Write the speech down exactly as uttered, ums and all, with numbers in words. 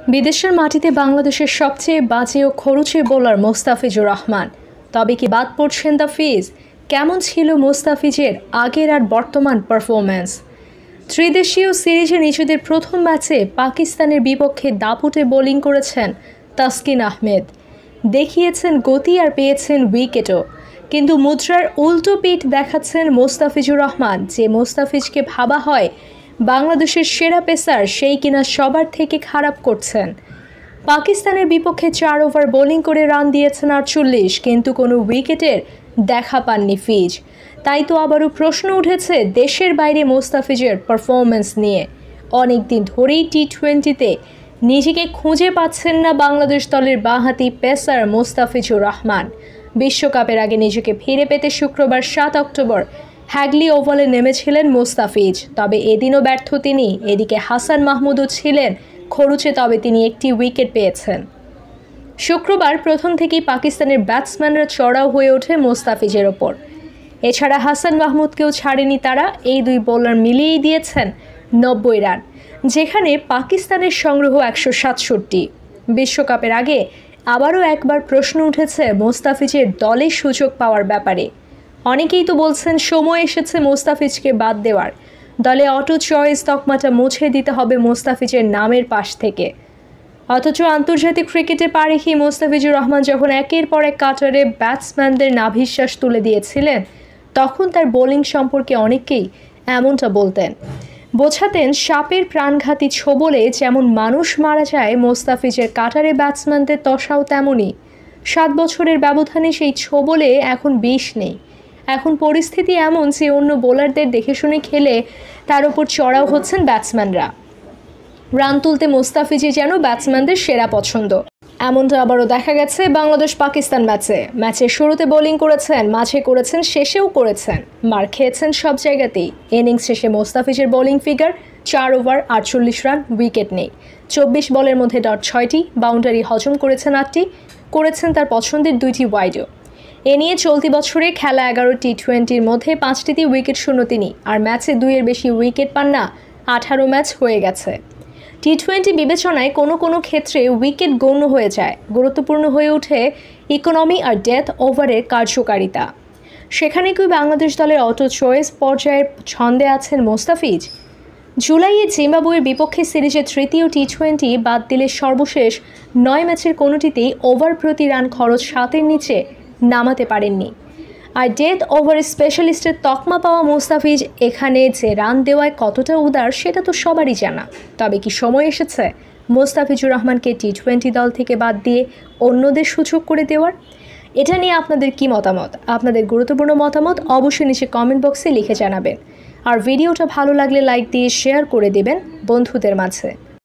বিদেশের মাটিতে বাংলাদেশের সবচেয়ে বাজে ও খরচে বোলার মোস্তাফিজুর রহমান। তবে কি বাদ পড়ছেন তাফিজ? কেমন ছিল মোস্তাফিজের আগের আর বর্তমান পারফরম্যান্স? ত্রিদেশীয় সিরিজে নিজেদের প্রথম ম্যাচে পাকিস্তানের বিপক্ষে দাপুটে বোলিং করেছেন তাসকিন আহমেদ, দেখিয়েছেন গতি আর পেয়েছেন উইকেটও। কিন্তু মুদ্রার উল্টো পিঠ দেখাচ্ছেন মোস্তাফিজুর রহমান। যে মোস্তাফিজকে ভাবা হয় বাংলাদেশের সেরা পেসার, সেই কিনা সবার থেকে খারাপ করছেন। পাকিস্তানের বিপক্ষে চার ওভার বোলিং করে রান দিয়েছেন আটচল্লিশ, কিন্তু কোনো উইকেটের দেখা পাননি ফিজ। তাই তো আবারও প্রশ্ন উঠেছে দেশের বাইরে মোস্তাফিজের পারফরম্যান্স নিয়ে। অনেক দিন ধরেই টি টোয়েন্টিতে নিজেকে খুঁজে পাচ্ছেন না বাংলাদেশ দলের বাঁহাতি পেসার মোস্তাফিজুর রহমান। বিশ্বকাপের আগে নিজেকে ফিরে পেতে শুক্রবার সাত অক্টোবর হ্যাগলি ওভালে নেমেছিলেন মোস্তাফিজ, তবে এদিনও ব্যর্থ তিনি। এদিকে হাসান মাহমুদও ছিলেন খরুচে, তবে তিনি একটি উইকেট পেয়েছেন। শুক্রবার প্রথম থেকেই পাকিস্তানের ব্যাটসম্যানরা চড়াও হয়ে ওঠে মোস্তাফিজের ওপর। এছাড়া হাসান মাহমুদকেও ছাড়েনি তারা। এই দুই বোলার মিলিয়েই দিয়েছেন নব্বই রান, যেখানে পাকিস্তানের সংগ্রহ একশো সাতষট্টি। বিশ্বকাপের আগে আবারও একবার প্রশ্ন উঠেছে মোস্তাফিজের দলে সুযোগ পাওয়ার ব্যাপারে। অনেকেই তো বলছেন সময় এসেছে মোস্তাফিজকে বাদ দেওয়ার, দলে অটো চয়েস তকমাটা মুছে দিতে হবে মোস্তাফিজের নামের পাশ থেকে। অথচ আন্তর্জাতিক ক্রিকেটে পা রেখে মোস্তাফিজুর রহমান যখন একের পর এক কাটারে ব্যাটসম্যানদের নাভিশ্বাস তুলে দিয়েছিলেন, তখন তার বোলিং সম্পর্কে অনেকেই এমনটা বলতেন, বোঝাতেন সাপের প্রাণঘাতী ছোবলে যেমন মানুষ মারা যায়, মোস্তাফিজের কাটারে ব্যাটসম্যানদের তসাও তেমনই। সাত বছরের ব্যবধানে সেই ছোবলে এখন বিষ নেই। এখন পরিস্থিতি এমন যে অন্য বোলারদের দেখে শুনে খেলে তার ওপর চড়াও হচ্ছেন ব্যাটসম্যানরা। রান তুলতে মোস্তাফিজই যেন ব্যাটসম্যানদের সেরা পছন্দ। এমনটা আবারও দেখা গেছে বাংলাদেশ পাকিস্তান ম্যাচে। ম্যাচের শুরুতে বোলিং করেছেন, মাঝে করেছেন, শেষেও করেছেন, মার খেয়েছেন সব জায়গাতেই। ইনিংস শেষে মোস্তাফিজের বোলিং ফিগার চার ওভার আটচল্লিশ রান, উইকেট নেই। চব্বিশ বলের মধ্যে ডট ছয়টি, বাউন্ডারি হজম করেছেন আটটি, করেছেন তার পছন্দের দুইটি ওয়াইডও। এ নিয়ে চলতি বছরে খেলা এগারো টি টোয়েন্টির মধ্যে পাঁচটিতে উইকেট শূন্য তিনি, আর ম্যাচে দুইয়ের বেশি উইকেট পান না। আঠারো ম্যাচ হয়ে গেছে। টি টোয়েন্টি বিবেচনায় কোনো কোনো ক্ষেত্রে উইকেট গণ্য হয়ে যায়। গুরুত্বপূর্ণ হয়ে ওঠে ইকোনমি আর ডেথ ওভারের কার্যকারিতা। সেখানে কি বাংলাদেশ দলের অটো চয়েস পর্যায়ের ছন্দে আছেন মোস্তাফিজ? জুলাইয়ে জিম্বাবুয়ের বিপক্ষে সিরিজের তৃতীয় টি টোয়েন্টি বাদ দিলে সর্বশেষ নয় ম্যাচের কোনোটিতেই ওভার প্রতি রান খরচ সাতের নিচে নামাতে পারেননি। আর ডেথ ওভার স্পেশালিস্টের তকমা পাওয়া মোস্তাফিজ এখানে যে রান দেওয়ায় কতটা উদার সেটা তো সবারই জানা। তবে কি সময় এসেছে মোস্তাফিজুর রহমানকে টি টোয়েন্টি দল থেকে বাদ দিয়ে অন্যদের সুযোগ করে দেওয়ার? এটা নিয়ে আপনাদের কি মতামত? আপনাদের গুরুত্বপূর্ণ মতামত অবশ্যই নিচে কমেন্ট বক্সে লিখে জানাবেন। আর ভিডিওটা ভালো লাগলে লাইক দিয়ে শেয়ার করে দেবেন বন্ধুদের মাঝে।